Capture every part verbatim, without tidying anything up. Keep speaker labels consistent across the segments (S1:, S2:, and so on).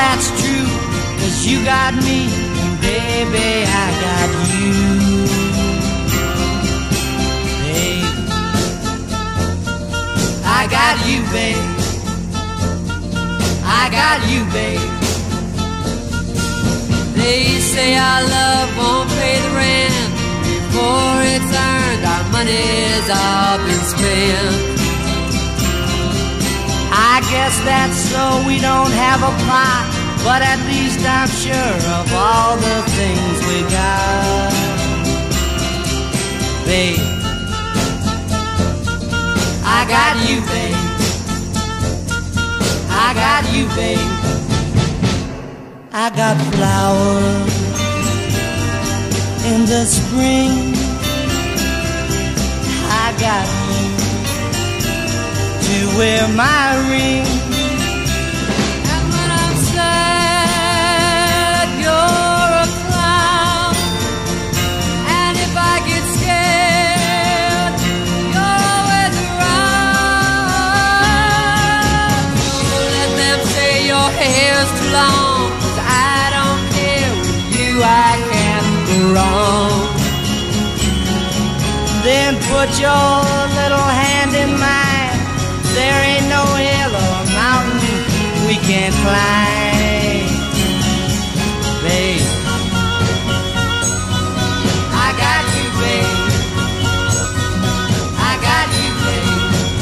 S1: that's true, 'cause you got me, and baby, I got you. Babe, I got you, babe. I got you, babe. They say our love won't pay the rent before it's earned. Our money's all been spent. I guess that's so we don't have a plot, but at least I'm sure of all the things we got. Babe, I got you, babe. I got you, babe. I got flowers in the spring. I got you to wear my ring. And when I'm sad, you're a clown. And if I get scared, you're always around. So let them say your hair's too long, 'cause I don't care. With you I can't go wrong. Then put your little hand in mine. There ain't no hill or mountain we can't climb. Babe, I got you, babe. I got you, babe.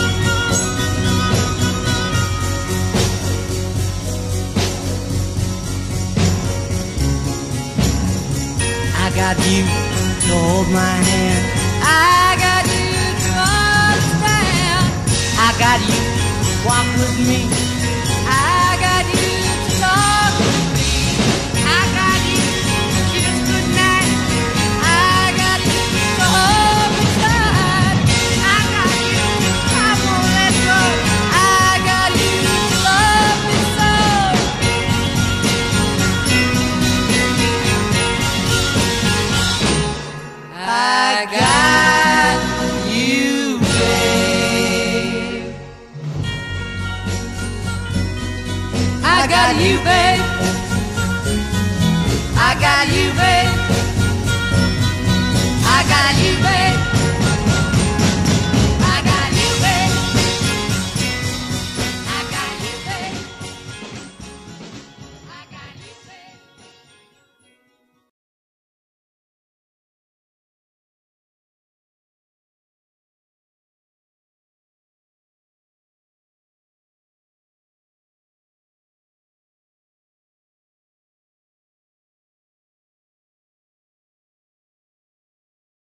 S1: I got you to hold my hand. I got you to understand. I got you to walk with me. I got you to talk with me. I got you to kiss goodnight. I got you to hold me tight. I got you, I won't let go. I got you to love me so. I got you, babe. I got you, babe. I got you, babe. I got you, babe.